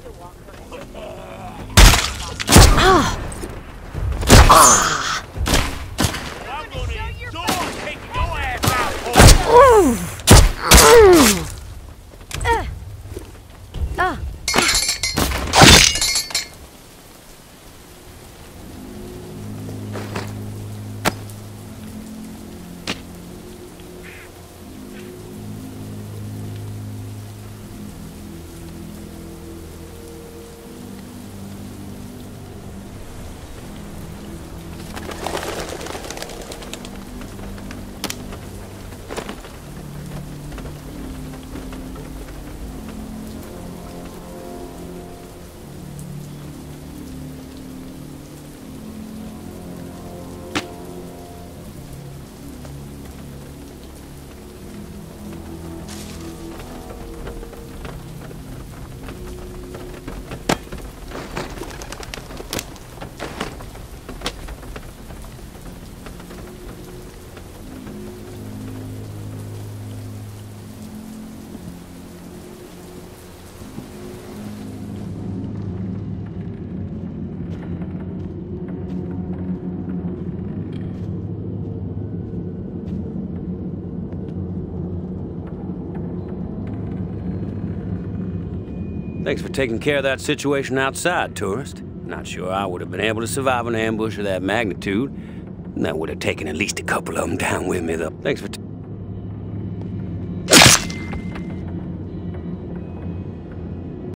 Thanks for taking care of that situation outside, tourist. Not sure I would have been able to survive an ambush of that magnitude. And that would have taken at least a couple of them down with me, though. Thanks for